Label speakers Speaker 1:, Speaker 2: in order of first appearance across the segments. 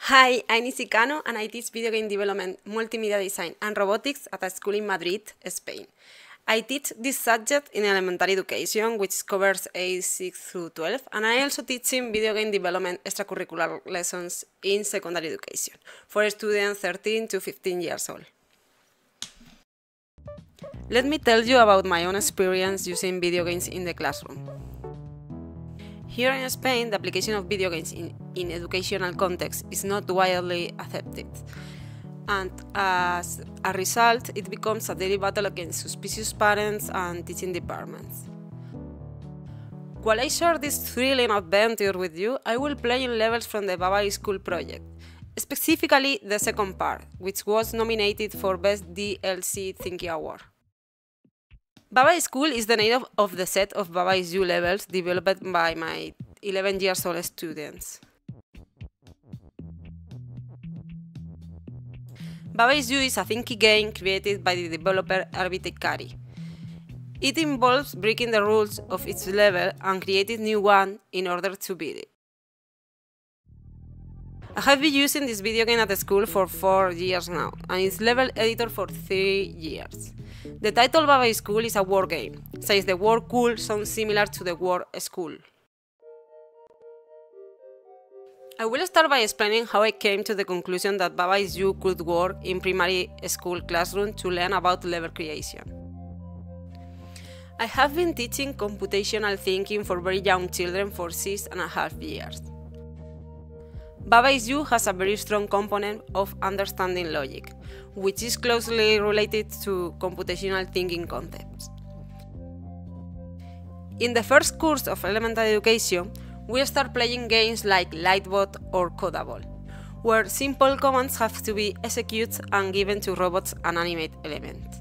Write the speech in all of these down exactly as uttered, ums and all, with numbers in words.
Speaker 1: Hi, I'm Isi Cano and I teach video game development, multimedia design and robotics at a school in Madrid, Spain. I teach this subject in elementary education, which covers ages six through twelve, and I also teach in video game development extracurricular lessons in secondary education for students thirteen to fifteen years old. Let me tell you about my own experience using video games in the classroom. Here in Spain, the application of video games in, in educational context is not widely accepted, and as a result, it becomes a daily battle against suspicious parents and teaching departments. While I share this thrilling adventure with you, I will play in levels from the Baba School project, specifically the second part, which was nominated for Best D L C Thinking Award. Baba School is the name of, of the set of Baba is You levels developed by my eleven years old students. Baba is You is a thinking game created by the developer Arbitec Kari. It involves breaking the rules of each level and creating new one in order to beat it. I have been using this video game at the school for four years now, and it's level editor for three years. The title Baba School is a word game, since the word cool sounds similar to the word school. I will start by explaining how I came to the conclusion that Baba is You could work in primary school classroom to learn about level creation. I have been teaching computational thinking for very young children for six and a half years. Baba is You has a very strong component of understanding logic, which is closely related to computational thinking concepts. In the first course of elementary education, we start playing games like Lightbot or Codable, where simple commands have to be executed and given to robots and animate elements.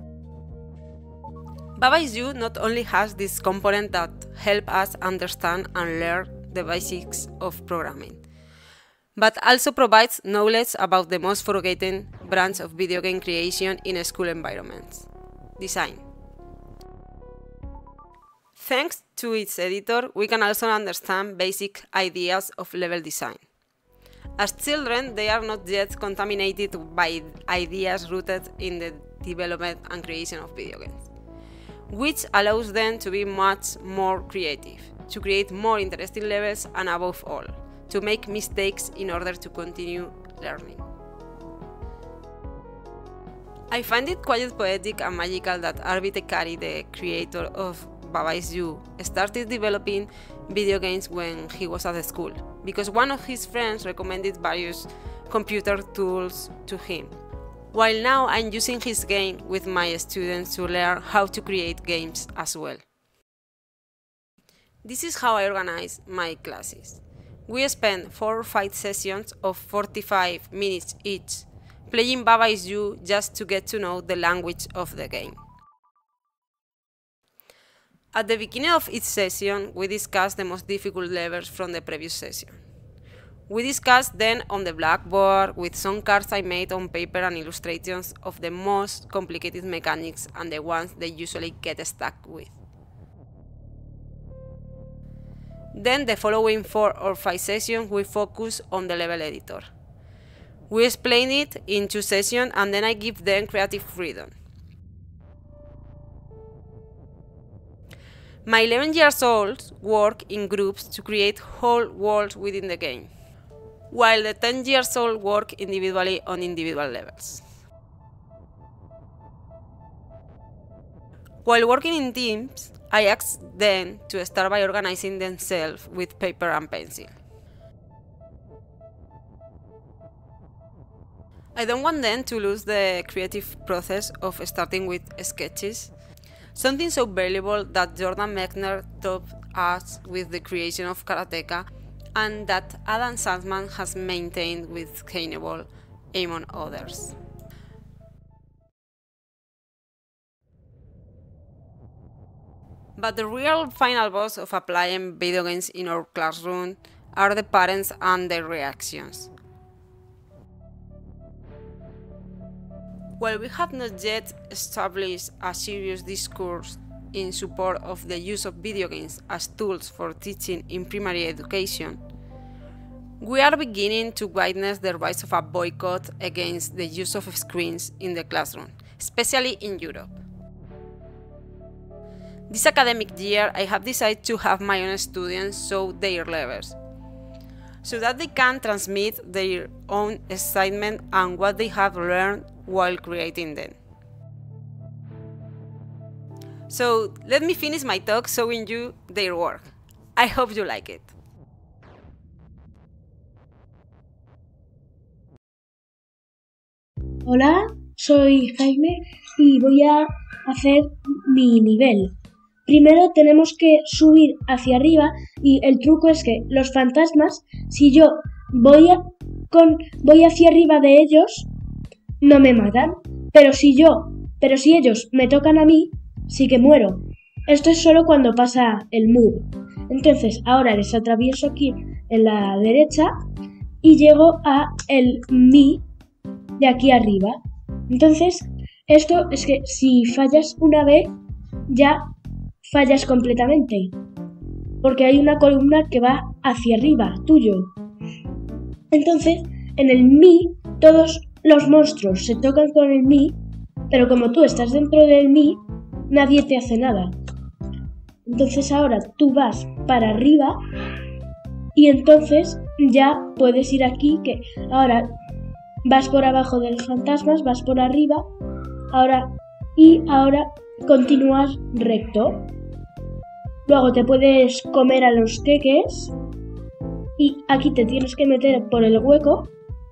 Speaker 1: Baba is You not only has this component that help us understand and learn the basics of programming, but also provides knowledge about the most forgotten branch of video game creation in school environments: design. Thanks to its editor, we can also understand basic ideas of level design. As children, they are not yet contaminated by ideas rooted in the development and creation of video games, which allows them to be much more creative, to create more interesting levels, and above all, to make mistakes in order to continue learning. I find it quite poetic and magical that Arbitec Kari, the creator of Baba is You, started developing video games when he was at the school, because one of his friends recommended various computer tools to him, while now I'm using his game with my students to learn how to create games as well. This is how I organize my classes. We spend four or five sessions of forty-five minutes each playing Baba is You just to get to know the language of the game. At the beginning of each session, we discuss the most difficult levels from the previous session. We discuss then on the blackboard with some cards I made on paper and illustrations of the most complicated mechanics and the ones they usually get stuck with. Then the following four or five sessions we focus on the level editor. We explain it in two sessions and then I give them creative freedom. My eleven years olds work in groups to create whole worlds within the game, while the ten years old work individually on individual levels. While working in teams, I ask them to start by organizing themselves with paper and pencil. I don't want them to lose the creative process of starting with sketches, something so valuable that Jordan Mechner taught us with the creation of Karateka and that Adam Sandman has maintained with Hannibal, among others. But the real final boss of applying video games in our classroom are the parents and their reactions. While we have not yet established a serious discourse in support of the use of video games as tools for teaching in primary education, We are beginning to witness the rise of a boycott against the use of screens in the classroom, especially in Europe. This academic year, I have decided to have my own students show their levels, so that they can transmit their own excitement and what they have learned while creating them. So let me finish my talk showing you their work. I hope you like it.
Speaker 2: Hola, soy Jaime y voy a hacer mi nivel. Primero tenemos que subir hacia arriba y el truco es que los fantasmas, si yo voy, a, con, voy hacia arriba de ellos, no me matan. Pero si yo, pero si ellos me tocan a mí, sí que muero. Esto es solo cuando pasa el muro. Entonces ahora les atravieso aquí en la derecha y llego a el mi de aquí arriba. Entonces esto es que si fallas una vez ya fallas completamente, porque hay una columna que va hacia arriba tuyo. Entonces en el mi todos los monstruos se tocan con el mi, pero como tú estás dentro del mi, nadie te hace nada. Entonces ahora tú vas para arriba y entonces ya puedes ir aquí, que ahora vas por abajo de los fantasmas, vas por arriba, ahora y ahora continúas recto. Luego te puedes comer a los queques y aquí te tienes que meter por el hueco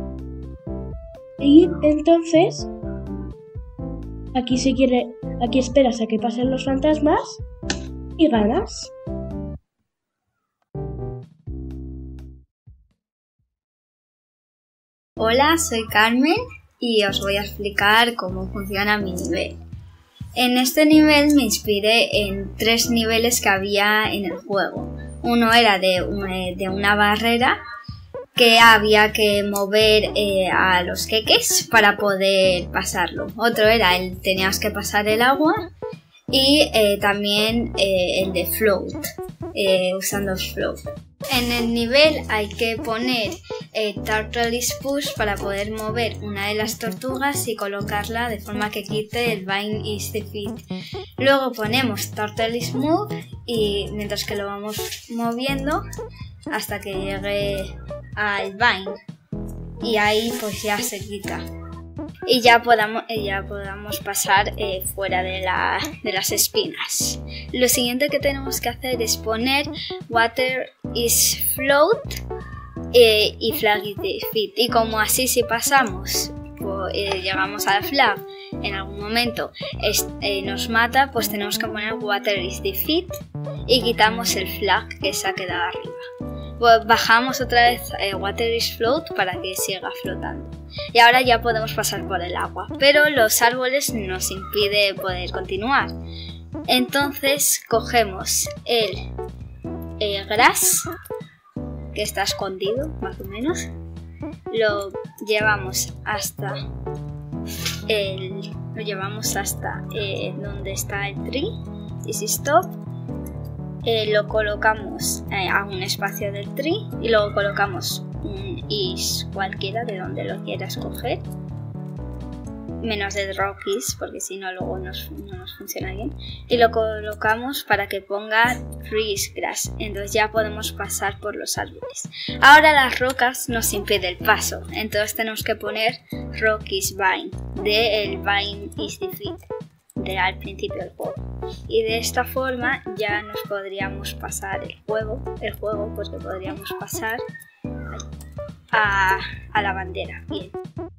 Speaker 2: y entonces aquí se quiere, aquí esperas a que pasen los fantasmas y ganas.
Speaker 3: Hola, soy Carmen y os voy a explicar cómo funciona mi nivel. En este nivel me inspiré en tres niveles que había en el juego. Uno era de, un, de una barrera que había que mover eh, a los queques para poder pasarlo. Otro era el tenías que pasar el agua y eh, también eh, el de float, eh, usando float. En el nivel hay que poner eh, Turtle is Push para poder mover una de las tortugas y colocarla de forma que quite el Bind is Defeat. Luego ponemos Turtle is Move y mientras que lo vamos moviendo hasta que llegue al Bind y ahí pues ya se quita. Y ya podamos, ya podamos pasar eh, fuera de, la, de las espinas. Lo siguiente que tenemos que hacer es poner Water is Float eh, y Flag is Defeat. Y como así si pasamos, pues, eh, llegamos al flag, en algún momento es, eh, nos mata, pues tenemos que poner Water is Defeat y quitamos el flag que se ha quedado arriba. Bajamos otra vez eh, Water is Float para que siga flotando. Y ahora ya podemos pasar por el agua, pero los árboles nos impiden poder continuar. Entonces cogemos el, el grass, que está escondido más o menos, lo llevamos hasta el, lo llevamos hasta eh, donde está el tree, this is stop. Eh, lo colocamos eh, a un espacio del tree y luego colocamos un is cualquiera de donde lo quieras coger, menos de rockies porque si no luego nos, no nos funciona bien, y lo colocamos para que ponga trees grass, entonces ya podemos pasar por los árboles. Ahora las rocas nos impiden el paso, entonces tenemos que poner rockies bind de el bind is defeat de al principio del juego, y de esta forma ya nos podríamos pasar el juego, el juego porque podríamos pasar a, a la bandera. Bien.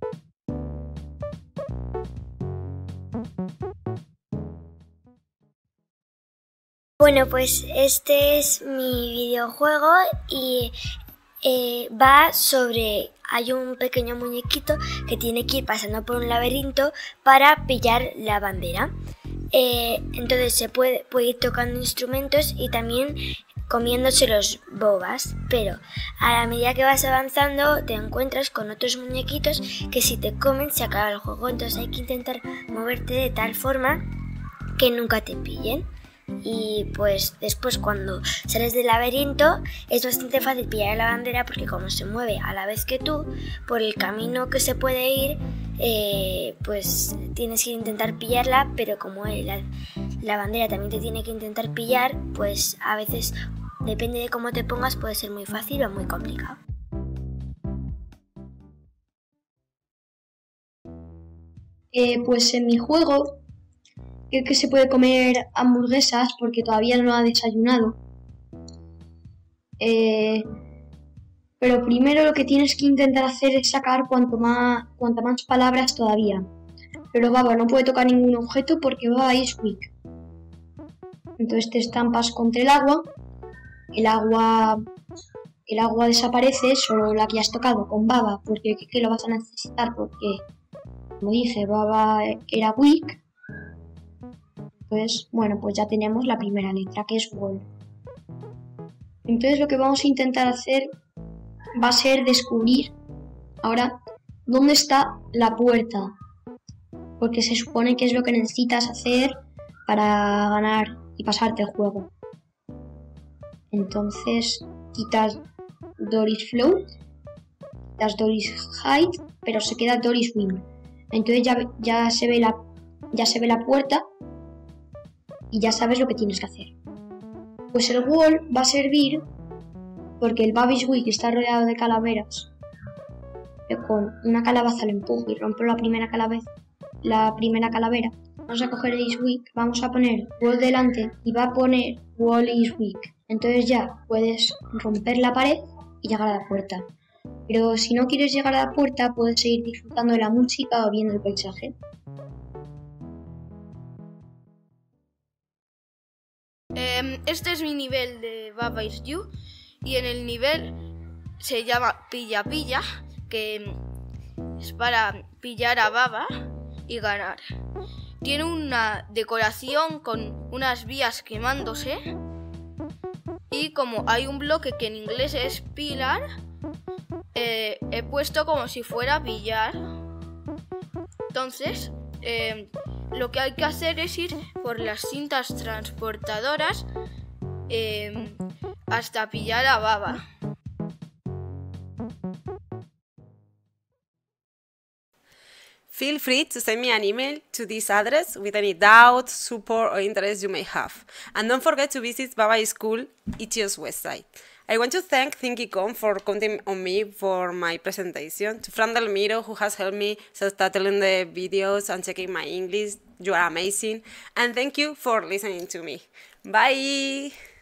Speaker 4: Bueno, pues este es mi videojuego y eh, va sobre... Hay un pequeño muñequito que tiene que ir pasando por un laberinto para pillar la bandera. Eh, entonces se puede, puede ir tocando instrumentos y también comiéndose los bobas. Pero a la medida que vas avanzando te encuentras con otros muñequitos que si te comen se acaba el juego. Entonces hay que intentar moverte de tal forma que nunca te pillen. Y pues después cuando sales del laberinto es bastante fácil pillar la bandera porque como se mueve a la vez que tú, por el camino que se puede ir, eh, pues tienes que intentar pillarla, pero como la, la bandera también te tiene que intentar pillar, pues a veces depende de cómo te pongas puede ser muy fácil o muy complicado.
Speaker 2: Eh, pues en mi juego creo que se puede comer hamburguesas porque todavía no ha desayunado. Eh, pero primero lo que tienes que intentar hacer es sacar cuanto más, cuantas más palabras todavía. Pero Baba no puede tocar ningún objeto porque Baba es weak. Entonces te estampas contra el agua, el agua, el agua desaparece, solo la que has tocado con Baba, porque que lo vas a necesitar porque, como dije, Baba era weak. Pues bueno, pues ya tenemos la primera letra, que es wall. Entonces lo que vamos a intentar hacer va a ser descubrir ahora dónde está la puerta, porque se supone que es lo que necesitas hacer para ganar y pasarte el juego. Entonces quitas Doris Float, quitas Doris Hide, pero se queda Doris Win. Entonces ya, ya, se ve la, ya se ve la puerta y ya sabes lo que tienes que hacer. Pues el wall va a servir porque el Babish Week está rodeado de calaveras. Con una calabaza lo empujo y rompo la primera calavera. La primera calavera. Vamos a coger el is weak, vamos a poner wall delante y va a poner wall is weak. Entonces ya puedes romper la pared y llegar a la puerta. Pero si no quieres llegar a la puerta, puedes seguir disfrutando de la música o viendo el paisaje.
Speaker 5: Este es mi nivel de Baba Is You y en el nivel se llama Pilla Pilla, que es para pillar a Baba y ganar. Tiene una decoración con unas vías quemándose y como hay un bloque que en inglés es pillar, eh, he puesto como si fuera pillar. Entonces eh, lo que hay que hacer es ir por las cintas transportadoras eh, hasta pillar a Baba.
Speaker 1: Feel free to send me an email to this address with any doubts, support, or interest you may have. And don't forget to visit Baba is Cool, Itch.io's website. I want to thank ThinkyCon for counting on me for my presentation, to Fran Delmiro, who has helped me subtitling the videos and checking my English. You are amazing. And thank you for listening to me. Bye!